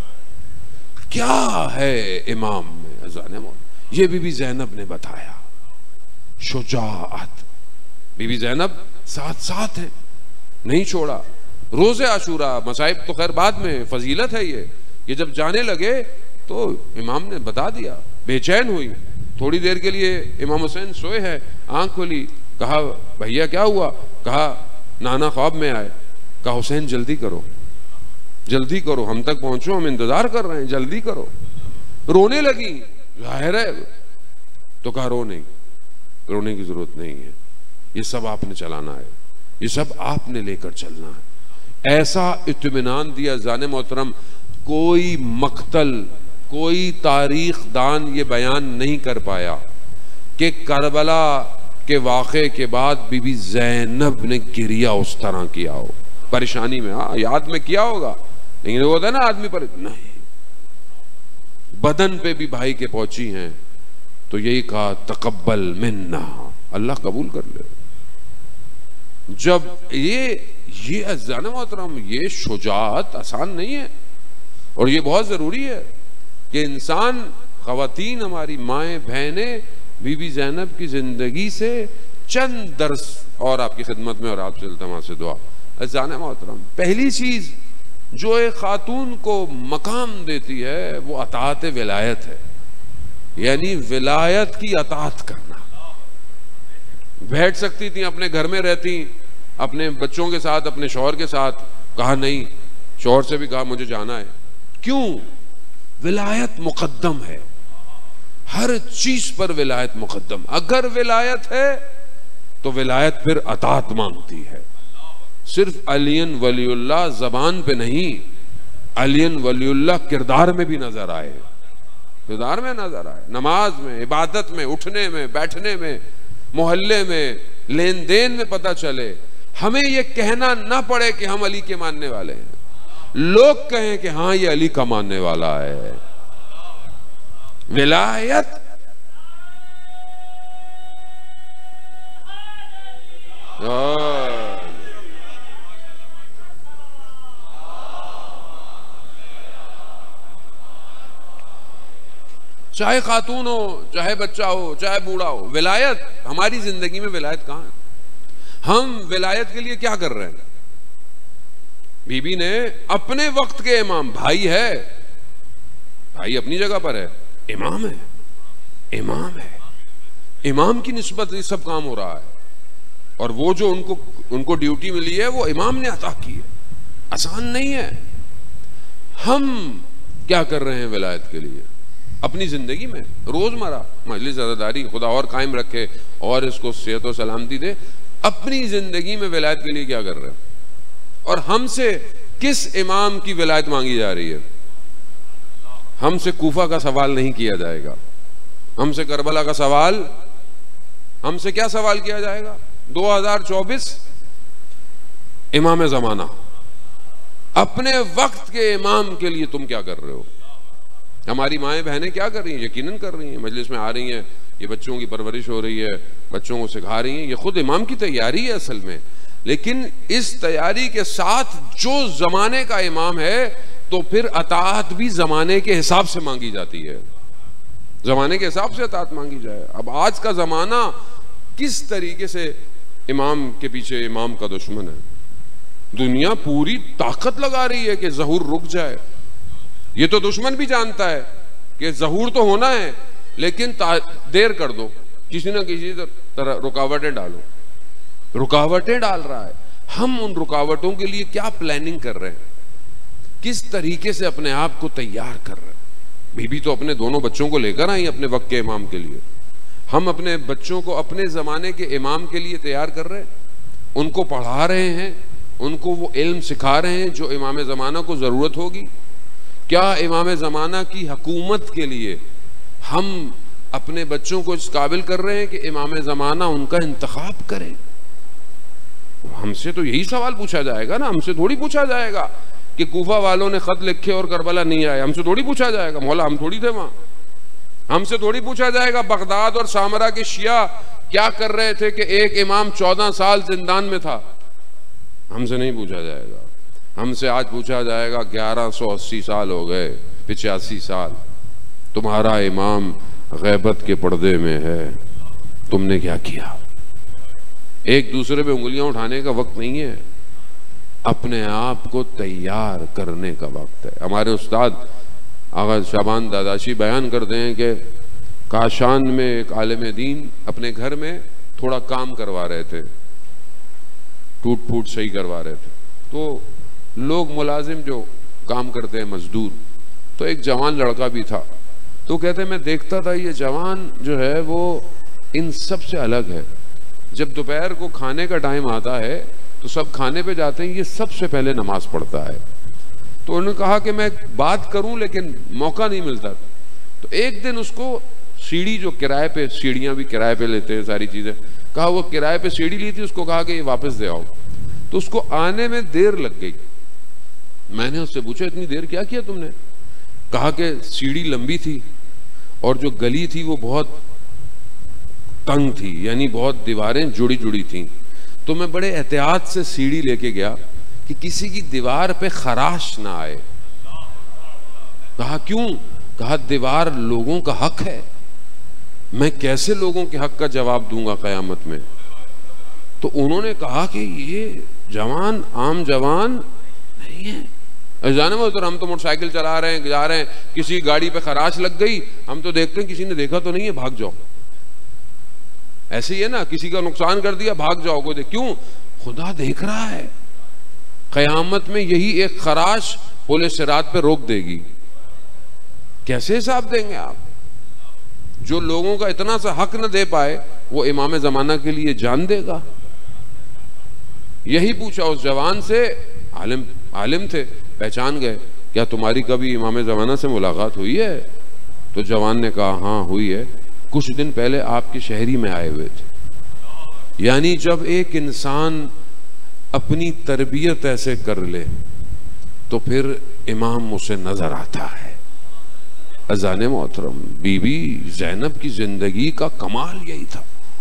کیا ہے امام میں عزیزان محترم؟ یہ بی بی زینب نے بتایا شجاعت. بی بی زینب ساتھ ساتھ ہیں، نہیں چھوڑا. روز عاشورہ، مصائب تو خیر بعد میں، فضیلت ہے یہ. یہ جب جانے لگے تو امام نے بتا دیا، بے چین ہوئی. تھوڑی دیر کے لیے امام حسین سوئے ہیں، آنکھ کھولی، کہا بھیا کیا ہوا؟ کہا نانا خواب میں آئے. کہا حسین جلدی کرو، جلدی کرو، ہم تک پہنچو، ہم انتظار کر رہے ہیں، جلدی کرو. رونے لگی. ظاہر ہے تو کہا رو نہیں، رونے کی ضرورت نہیں ہے، یہ سب آپ نے چلانا ہے، یہ سب آپ نے لے کر چلنا ہے. ایسا اطمینان دیا عزیزان محترم، کوئی مقتل، کوئی تاریخ دان یہ بیان نہیں کر پایا کہ کربلا کے واقعے کے بعد بی بی زینب نے گریہ اس طرح کیا ہو، پریشانی میں. ہاں یاد میں کیا ہوگا، لیکن وہ ہوتا ہے نا آدمی پر، نہیں، بدن پہ بھی بھائی کے پہنچی ہیں تو یہی کہا تقبل منا، اللہ قبول کر لے. جب یہ یہ عزیزان محترم، یہ شجاعت آسان نہیں ہے، اور یہ بہت ضروری ہے کہ انسان، خواتین، ہماری مائیں بہنیں، بی بی زینب کی زندگی سے چند درس اور آپ کی خدمت میں اور آپ سے التماس سے دعا. عزیزان محترم، پہلی چیز جو ایک خاتون کو مقام دیتی ہے وہ اطاعت ولایت ہے، یعنی ولایت کی اطاعت کرنا. بیٹھ سکتی تھی، اپنے گھر میں رہتی، اپنے بچوں کے ساتھ، اپنے شوہر کے ساتھ. کہا نہیں، شوہر سے بھی کہا مجھے جانا ہے. کیوں؟ ولایت مقدم ہے، ہر چیز پر ولایت مقدم. اگر ولایت ہے تو ولایت پھر اطاعت مانگتی ہے. صرف علی ولی اللہ زبان پہ نہیں، علی ولی اللہ کردار میں بھی نظر آئے، کردار میں نظر آئے، نماز میں، عبادت میں، اٹھنے میں، بیٹھنے میں، محلے میں، لین دین میں پتہ چلے. ہمیں یہ کہنا نہ پڑے کہ ہم علی کے ماننے والے ہیں، لوگ کہیں کہ ہاں یہ علی کا ماننے والا ہے. ولایت چاہے خاتون ہو، چاہے بچہ ہو، چاہے بوڑھا ہو. ولایت ہماری زندگی میں ولایت کہاں ہے؟ ہم ولایت کے لیے کیا کر رہے ہیں؟ بی بی نے اپنے وقت کے امام، بھائی ہے، بھائی اپنی جگہ پر ہے، امام ہے، امام ہے، امام کی نسبت یہ سب کام ہو رہا ہے. اور وہ جو ان کو ان کو ڈیوٹی ملی ہے وہ امام نے عطا کی ہے، آسان نہیں ہے. ہم کیا کر رہے ہیں ولایت کے لیے اپنی زندگی میں؟ روزمرہ مجلس عزاداری خدا اور قائم رکھے اور اس کو صحت و سلامتی دے. اپنی زندگی میں ولایت کے لیے کیا کر رہے ہیں؟ اور ہم سے کس امام کی ولایت مانگی جا رہی ہے؟ ہم سے کوفہ کا سوال نہیں کیا جائے گا، ہم سے کربلا کا سوال، ہم سے کیا سوال کیا جائے گا؟ دو ہزار چوبیس امام زمانہ، اپنے وقت کے امام کے لیے تم کیا کر رہے ہو؟ ہماری مائیں بہنیں کیا کر رہی ہیں؟ یقیناً کر رہی ہیں، مجلس میں آ رہی ہیں، یہ بچوں کی پرورش ہو رہی ہے، بچوں کو سکھا رہی ہیں، یہ خود امام کی تیاری ہے اصل میں. لیکن اس تیاری کے ساتھ جو زمانے کا امام ہے تو پھر اطاعت بھی زمانے کے حساب سے مانگی جاتی ہے، زمانے کے حساب سے اطاعت مانگی جائے. اب آج کا زمانہ کس طریقے سے امام کے پیچھے امام کا دشمن ہے. دنیا پوری طاقت لگا رہی ہے کہ ظہور رک جائے. یہ تو دشمن بھی جانتا ہے کہ ظہور تو ہونا ہے لیکن دیر کر دو، کسی نہ کسی طرح رکاوٹیں ڈالو. رکاوٹیں ڈال رہا ہے. ہم ان رکاوٹوں کے لیے کیا پلاننگ کر رہے ہیں؟ کس طریقے سے اپنے آپ کو تیار کر رہے ہیں؟ بی بی تو اپنے دونوں بچوں کو لے کر آئی اپنے وقت کے امام کے لیے. ہم اپنے بچوں کو اپنے زمانے کے امام کے لیے تیار کر رہے ہیں، ان کو پڑھا رہے ہیں، ان کو وہ علم سکھا رہے ہیں جو امام زمانہ کو ضرورت ہوگی. کیا امام زمانہ کی حکومت کے لیے ہم اپنے بچوں کو اس قابل کر رہے ہیں کہ امام زمانہ ان کا انتخاب کرے؟ ہم سے تو یہی سوال پوچھا جائے گا نا. ہم سے تھوڑی پوچھا جائے گا کہ کوفہ والوں نے خط لکھے اور کربلا نہیں آئے. ہم سے تھوڑی پوچھا جائے گا، مولا ہم تھوڑی تھے وہاں. ہم سے تھوڑی پوچھا جائے گا بغداد اور سامرا کے شیعہ کیا کر رہے تھے کہ ایک امام چودہ سال زندان میں تھا. ہم سے نہیں پوچھا جائے گا. ہم سے آج پوچھا جائے گا گیارہ سو اسی سال ہو گئے، پچاسی سال تمہارا امام غیبت کے پردے میں ہے، تم نے کیا کیا؟ ایک دوسرے پہ انگلیاں اٹھانے کا وقت نہیں ہے، اپنے آپ کو تیار کرنے کا وقت ہے. ہمارے استاد آغا شعبان داداشی بیان کرتے ہیں کہ کاشان میں ایک عالم دین اپنے گھر میں تھوڑا کام کروا رہے تھے، ٹوٹ پھوٹ صحیح کروا رہے تھے. تو لوگ ملازم جو کام کرتے ہیں مزدور، تو ایک جوان لڑکا بھی تھا. تو کہتے ہیں میں دیکھتا تھا یہ جوان جو ہے وہ ان سب سے الگ ہے. جب دوپہر کو کھانے کا ٹائم آتا ہے تو سب کھانے پہ جاتے ہیں، یہ سب سے پہلے نماز پڑھتا ہے. تو انہوں نے کہا کہ میں بات کروں لیکن موقع نہیں ملتا. تو ایک دن اس کو سیڑھی جو کرائے پہ، سیڑھیاں بھی کرائے پہ لیتے ہیں ساری چیزیں، کہا وہ کرائے پہ سیڑھی لی تھی، اس کو کہا کہ یہ واپس دے آؤ. تو اس کو آنے میں دیر لگ گئی. میں نے اس سے پوچھا اتنی دیر کیا کیا تم نے؟ کہا کہ سیڑھی لمبی تھی اور جو گلی تھی وہ بہت تنگ تھی، یعنی بہت دیواریں جڑی جڑی تھیں. تو میں بڑے احتیاط سے سیڑھی لے کے گیا کہ کسی کی دیوار پہ خراش نہ آئے. کہا کیوں؟ کہا دیوار لوگوں کا حق ہے، میں کیسے لوگوں کے حق کا جواب دوں گا قیامت میں؟ تو انہوں نے کہا کہ یہ جوان عام جوان نہیں ہے. جانے میں تو ہم تو موٹر سائیکل چلا رہے ہیں، جا رہے ہیں، کسی گاڑی پہ خراش لگ گئی، ہم تو دیکھتے ہیں کسی نے دیکھا تو نہیں ہے، بھاگ جاؤ. ایسے ہی ہے نا، کسی کا نقصان کر دیا بھاگ جاؤ. کو دیکھ کیوں؟ خدا دیکھ رہا ہے. قیامت میں یہی ایک خراش پل صراط پہ روک دے گی. کیسے حساب دیں گے آپ؟ جو لوگوں کا اتنا سا حق نہ دے پائے وہ امام زمانہ کے لیے جان دے گا. یہی پوچھا اس جوان سے، عالم عالم تھے، پہچان گئے، کیا تمہاری کبھی امام زمانہ سے ملاقات ہوئی ہے؟ تو جوان نے کہا ہاں ہوئی ہے، کچھ دن پہلے آپ کے شہری میں آئے ہوئے تھے. یعنی جب ایک انسان اپنی تربیت ایسے کر لے تو پھر امام اسے نظر آتا ہے. اذان محترم، بی بی زینب کی زندگی کا کمال یہی تھا.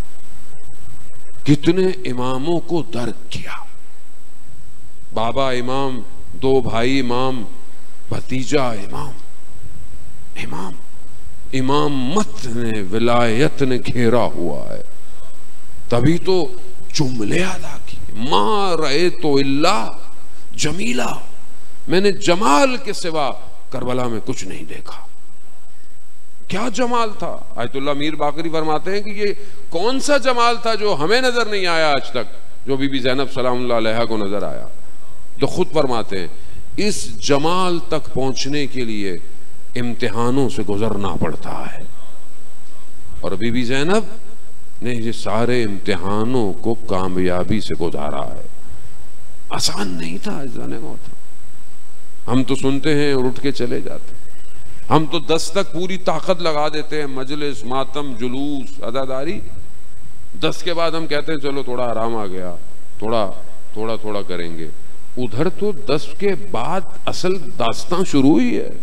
کتنے اماموں کو درک کیا، بابا امام، دو بھائی امام، بھتیجا امام. امام امامت نے، ولایت نے گھیرا ہوا ہے، تبھی تو جملے ادا کیے، ما رأیت الا جمیلا، میں نے جمال کے سوا کربلا میں کچھ نہیں دیکھا۔ کیا جمال تھا؟ آیت اللہ میر باقری فرماتے ہیں کہ یہ کون سا جمال تھا جو ہمیں نظر نہیں آیا آج تک، جو بی بی زینب سلام اللہ علیہا کو نظر آیا؟ تو خود فرماتے ہیں اس جمال تک پہنچنے کے لیے امتحانوں سے گزرنا پڑتا ہے، اور بی بی زینب نے یہ سارے امتحانوں کو کامیابی سے گزارا ہے۔ آسان نہیں تھا عزیزان محترم۔ ہم تو سنتے ہیں اور اٹھ کے چلے جاتے ہیں، ہم تو دس تک پوری طاقت لگا دیتے ہیں، مجلس، ماتم، جلوس، عزاداری، دس کے بعد ہم کہتے ہیں چلو تھوڑا آرام آ گیا، تھوڑا تھوڑا تھوڑا کریں گے۔ ادھر تو دس کے بعد اصل داستان شروع ہوئی ہے۔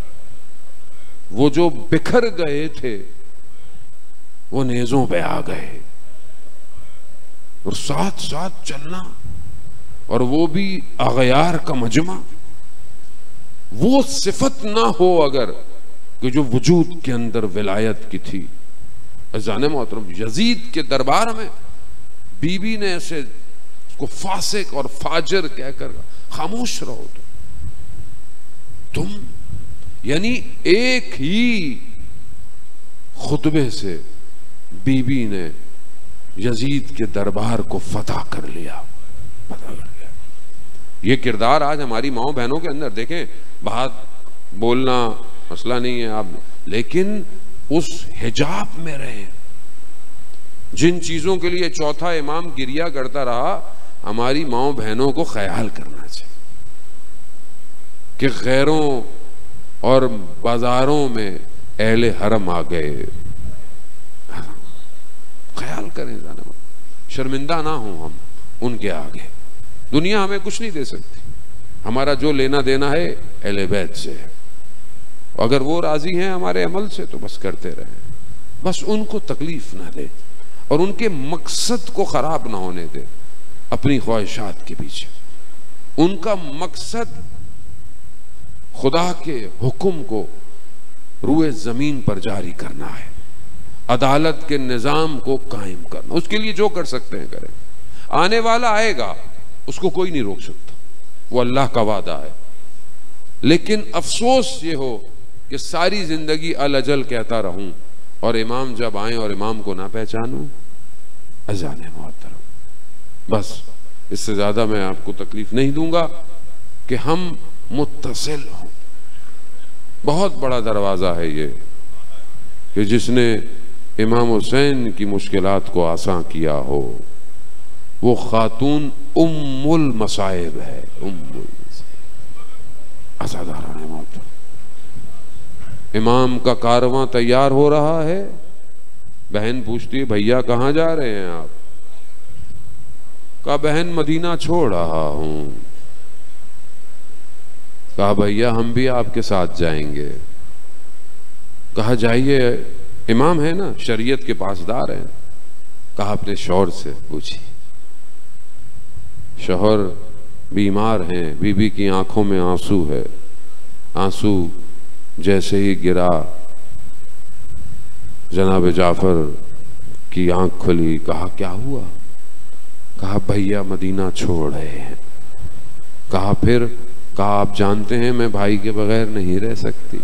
وہ جو بکھر گئے تھے وہ نیزوں پہ آ گئے، اور ساتھ ساتھ چلنا، اور وہ بھی اغیار کا مجمع۔ وہ صفت نہ ہو اگر کہ جو وجود کے اندر ولایت کی تھی، عزیزان محترم، یزید کے دربار میں بی بی نے ایسے اس کو فاسق اور فاجر کہہ کر خاموش رہو تم تم یعنی ایک ہی خطبے سے بی بی نے یزید کے دربار کو فتح کر لیا فتح کر لیا یہ کردار آج ہماری ماؤں بہنوں کے اندر دیکھیں، بات بولنا مسئلہ نہیں ہے آپ، لیکن اس حجاب میں رہیں۔ جن چیزوں کے لیے چوتھا امام گریا کرتا رہا، ہماری ماؤں بہنوں کو خیال کرنا چاہیے کہ غیروں اور بازاروں میں اہل حرم آ گئے، خیال کریں، شرمندہ نہ ہوں ہم ان کے آگے۔ دنیا ہمیں کچھ نہیں دے سکتی، ہمارا جو لینا دینا ہے اہل بیت سے ہے، اگر وہ راضی ہیں ہمارے عمل سے تو بس کرتے رہیں، بس ان کو تکلیف نہ دے اور ان کے مقصد کو خراب نہ ہونے دے اپنی خواہشات کے پیچھے۔ ان کا مقصد خدا کے حکم کو روئے زمین پر جاری کرنا ہے، عدالت کے نظام کو قائم کرنا، اس کے لیے جو کر سکتے ہیں کریں۔ آنے والا آئے گا، اس کو کوئی نہیں روک سکتا، وہ اللہ کا وعدہ ہے، لیکن افسوس یہ ہو کہ ساری زندگی الاجل کہتا رہوں اور امام جب آئیں اور امام کو نہ پہچانوں۔ اذان محترم، بس اس سے زیادہ میں آپ کو تکلیف نہیں دوں گا کہ ہم متصل ہوں۔ بہت بڑا دروازہ ہے یہ کہ جس نے امام حسین کی مشکلات کو آسان کیا ہو، وہ خاتون ام المصائب ہے، ام عزاداران محترم۔ امام کا کارواں تیار ہو رہا ہے، بہن پوچھتی ہے بھیا کہاں جا رہے ہیں آپ؟ کہا بہن مدینہ چھوڑ رہا ہوں۔ کہا بھیا ہم بھی آپ کے ساتھ جائیں گے۔ کہا جائیے، امام ہے نا، شریعت کے پاسدار ہیں۔ کہا اپنے شوہر سے پوچھی، شوہر بیمار ہیں، بی بی کی آنکھوں میں آنسو ہے، آنسو جیسے ہی گرا جناب جعفر کی آنکھ کھلی۔ کہا کیا ہوا؟ کہا بھیا مدینہ چھوڑ رہے ہیں۔ کہا پھر؟ کہا آپ جانتے ہیں میں بھائی کے بغیر نہیں رہ سکتی۔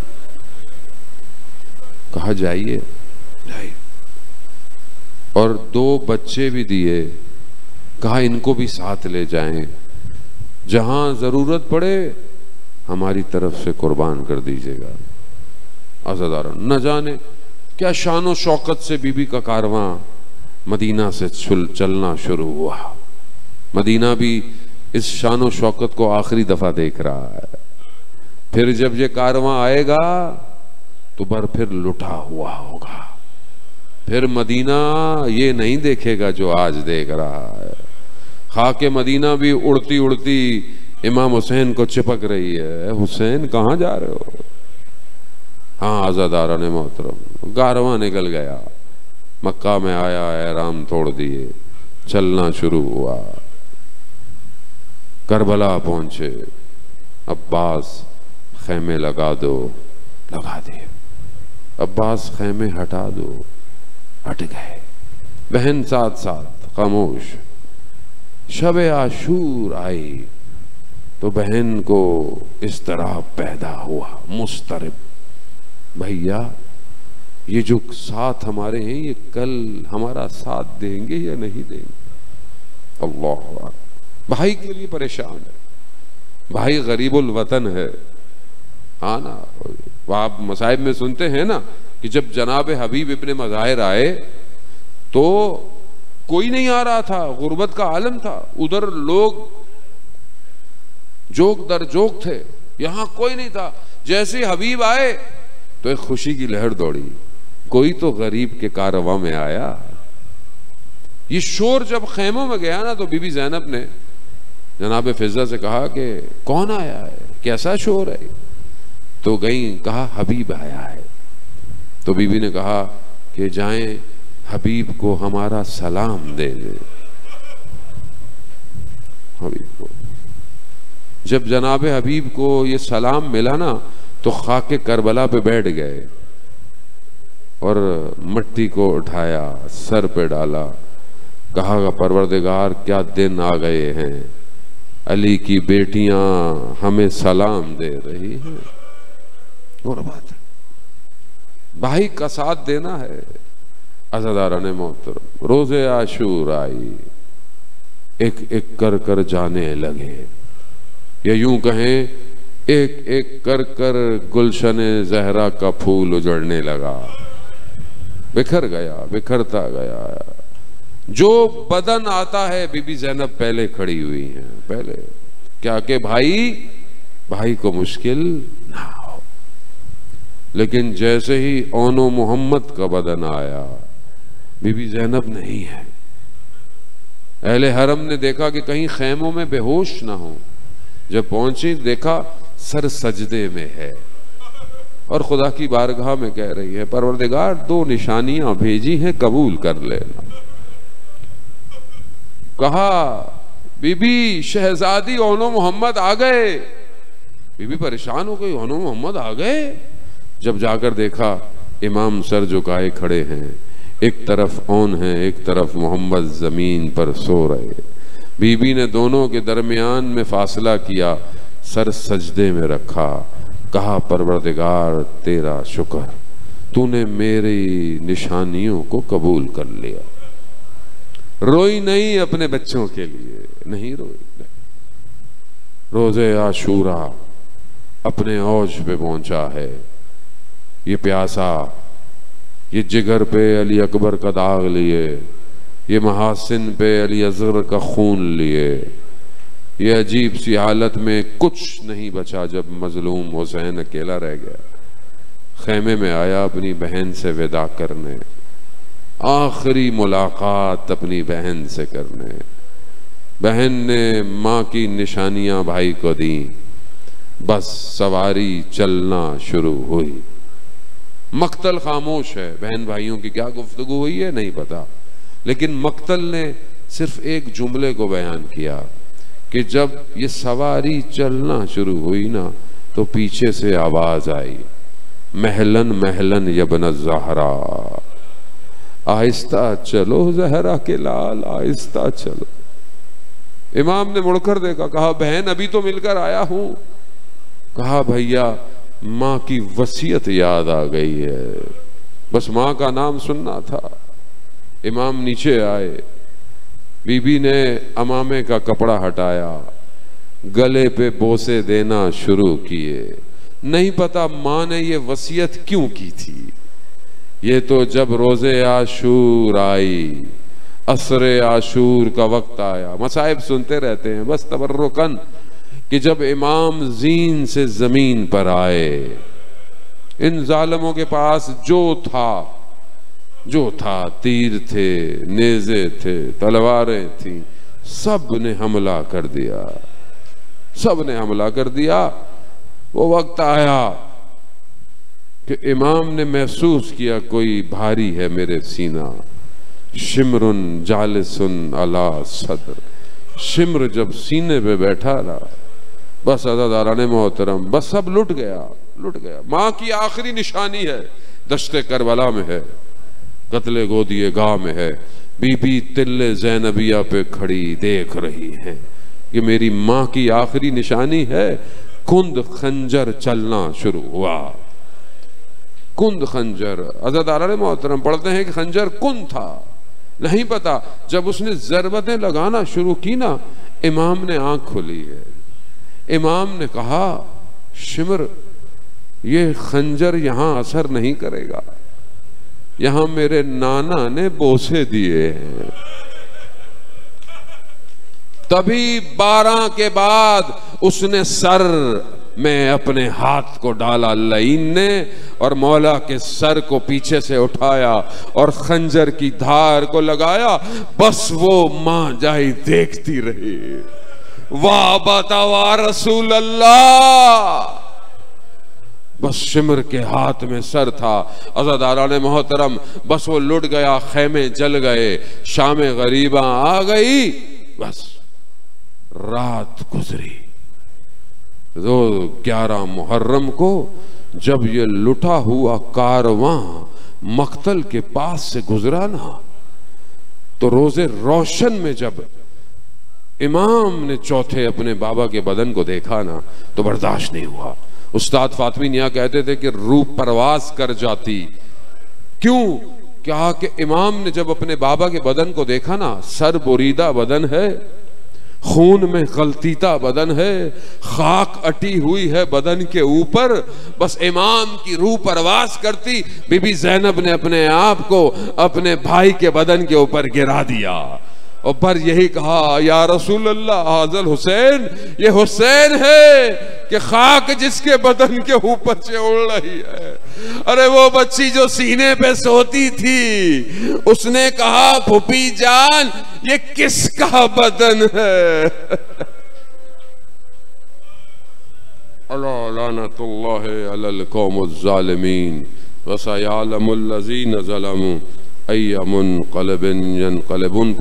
کہا جائیے جائیے، اور دو بچے بھی دیے، کہا ان کو بھی ساتھ لے جائیں، جہاں ضرورت پڑے ہماری طرف سے قربان کر دیجیے گا۔ عزاداران، نہ جانے کیا شان و شوکت سے بی بی کا کارواں مدینہ سے چلنا شروع ہوا۔ مدینہ بھی اس شان و شوکت کو آخری دفعہ دیکھ رہا ہے، پھر جب یہ کارواں آئے گا تو بر پھر لٹا ہوا ہوگا، پھر مدینہ یہ نہیں دیکھے گا جو آج دیکھ رہا ہے۔ خاک مدینہ بھی اڑتی اڑتی امام حسین کو چپک رہی ہے، حسین کہاں جا رہے ہو؟ ہاں عزاداران محترم، کارواں نکل گیا، مکہ میں آیا، احرام توڑ دیے، چلنا شروع ہوا، کربلا پہنچے، عباس خیمے لگا دو، لگا دیے۔ عباس خیمے ہٹا دو، ہٹ گئے۔ بہن ساتھ ساتھ خاموش۔ شب عاشور آئی تو بہن کو اضطراب پیدا ہوا، مضطرب، بھیا یہ جو ساتھ ہمارے ہیں یہ کل ہمارا ساتھ دیں گے یا نہیں دیں گے؟ اللہ اکبر۔ بھائی کے لیے پریشان ہے، بھائی غریب الوطن ہے۔ ہاں نا، وہ آپ مصائب میں سنتے ہیں نا کہ جب جناب حبیب ابن مظاہر آئے تو کوئی نہیں آ رہا تھا، غربت کا عالم تھا، ادھر لوگ جوک در جوک تھے، یہاں کوئی نہیں تھا۔ جیسے حبیب آئے تو ایک خوشی کی لہر دوڑی، کوئی تو غریب کے کارواں میں آیا۔ یہ شور جب خیموں میں گیا نا تو بی بی زینب نے جناب فضہ سے کہا کہ کون آیا ہے، کیسا شور ہے؟ تو گئیں، کہا حبیب آیا ہے۔ تو بی بی نے کہا کہ جائیں حبیب کو ہمارا سلام دے دیں۔ حبیب کو جب جناب حبیب کو یہ سلام ملا نا تو خاک کربلا پہ بیٹھ گئے اور مٹی کو اٹھایا، سر پہ ڈالا، کہا کہ پروردگار کیا دن آ گئے ہیں، علی کی بیٹیاں ہمیں سلام دے رہی ہیں۔ اور بات ہے، بھائی کا ساتھ دینا ہے۔ عزاداران محترم، روز عاشور آئی، ایک ایک کر کر جانے لگے، یا یوں کہیں ایک ایک کر کر گلشن زہرا کا پھول اجڑنے لگا، بکھر گیا، بکھرتا گیا۔ جو بدن آتا ہے بی بی زینب پہلے کھڑی ہوئی ہیں، پہلے کیا کہ بھائی بھائی کو مشکل نہ ہو۔ لیکن جیسے ہی اون و محمد کا بدن آیا، بی بی زینب نہیں ہے۔ اہل حرم نے دیکھا کہ کہیں خیموں میں بے ہوش نہ ہو، جب پہنچی دیکھا سر سجدے میں ہے اور خدا کی بارگاہ میں کہہ رہی ہے پروردگار دو نشانیاں بھیجی ہیں، قبول کر لینا۔ کہا بی بی شہزادی اون و محمد آ گئے۔ بی بی پریشان ہو گئی، اون و محمد آ گئے؟ جب جا کر دیکھا امام سر جھکائے کھڑے ہیں، ایک طرف اون ہے، ایک طرف محمد زمین پر سو رہے۔ بی بی نے دونوں کے درمیان میں فاصلہ کیا، سر سجدے میں رکھا، کہا پروردگار تیرا شکر، تو نے میری نشانیوں کو قبول کر لیا۔ روئی نہیں اپنے بچوں کے لیے، نہیں روئی۔ روز عاشورہ اپنے اوج پہ پہنچا ہے، یہ پیاسا، یہ جگر پہ علی اکبر کا داغ لیے، یہ محاسن پہ علی اصغر کا خون لیے، یہ عجیب سی حالت میں کچھ نہیں بچا جب مظلوم حسین اکیلا رہ گیا۔ خیمے میں آیا اپنی بہن سے وداع کرنے، آخری ملاقات اپنی بہن سے کرنے۔ بہن نے ماں کی نشانیاں بھائی کو دیں، بس سواری چلنا شروع ہوئی۔ مقتل خاموش ہے، بہن بھائیوں کی کیا گفتگو ہوئی ہے نہیں پتا، لیکن مقتل نے صرف ایک جملے کو بیان کیا کہ جب یہ سواری چلنا شروع ہوئی نا تو پیچھے سے آواز آئی، محلن محلن یبن الزہرا، آہستہ چلو زہرا کے لال، آہستہ چلو۔ امام نے مڑ کر دیکھا، کہا بہن ابھی تو مل کر آیا ہوں۔ کہا بھیا ماں کی وصیت یاد آ گئی ہے، بس ماں کا نام سننا تھا۔ امام نیچے آئے، بی بی نے امامے کا کپڑا ہٹایا، گلے پہ بوسے دینا شروع کیے۔ نہیں پتا ماں نے یہ وصیت کیوں کی تھی، یہ تو جب روز عاشور آئی، عصر عاشور کا وقت آیا، مصائب سنتے رہتے ہیں بس تبرکن، کہ جب امام زین سے زمین پر آئے، ان ظالموں کے پاس جو تھا جو تھا تیر تھے، نیزے تھے، تلواریں تھیں، سب نے حملہ کر دیا، سب نے حملہ کر دیا۔ وہ وقت آیا کہ امام نے محسوس کیا کوئی بھاری ہے میرے سینہ، شمرن جالسن علی صدر، شمر جب سینے پہ بیٹھا رہا، بس عزاداران محترم، بس سب لٹ گیا، لٹ گیا۔ ماں کی آخری نشانی ہے، دشت کربلا میں ہے، قتل گودیے گاہ میں ہے، بی بی تل زینبیہ پہ کھڑی دیکھ رہی ہیں، یہ میری ماں کی آخری نشانی ہے۔ کند خنجر چلنا شروع ہوا، کند خنجر، عزاداران محترم پڑھتے ہیں کہ خنجر کند تھا، نہیں پتا۔ جب اس نے ضربتیں لگانا شروع کی نا، امام نے آنکھ کھولی ہے، امام نے کہا شمر یہ خنجر یہاں اثر نہیں کرے گا، یہاں میرے نانا نے بوسے دیے ہیں۔ تبھی بارہ کے بعد اس نے سر میں اپنے ہاتھ کو ڈالا لعین نے، اور مولا کے سر کو پیچھے سے اٹھایا اور خنجر کی دھار کو لگایا۔ بس وہ ماں جائی دیکھتی رہی، واہ باتا واہ رسول اللہ، بس شمر کے ہاتھ میں سر تھا۔ عزاداران محترم بس وہ لٹ گیا، خیمے جل گئے، شام غریباں آ گئی، بس رات گزری۔ دو گیارہ محرم کو جب یہ لٹا ہوا کارواں مقتل کے پاس سے گزرا نا، تو روز روشن میں جب امام نے چوتھے اپنے بابا کے بدن کو دیکھا نا تو برداشت نہیں ہوا۔ استاد فاطمی نیا کہتے تھے کہ روح پرواز کر جاتی۔ کیوں؟ کہا کہ امام نے جب اپنے بابا کے بدن کو دیکھا نا، سر بریدہ بدن ہے، خون میں غلطیتا بدن ہے، خاک اٹی ہوئی ہے بدن کے اوپر، بس امام کی روح پرواز کرتی۔ بی بی زینب نے اپنے آپ کو اپنے بھائی کے بدن کے اوپر گرا دیا اور پر یہی کہا یا رسول اللہ حاضر حسین، یہ حسین ہے کہ خاک جس کے بدن کے اوپر سے اڑ رہی ہے۔ ارے وہ بچی جو سینے پہ سوتی تھی، اس نے کہا پھوپھی جان یہ کس کا بدن ہے؟ الا لعنت اللہ علی القوم الظالمین وسیعلم الذین ظلموا ای منقلب ینقلبون۔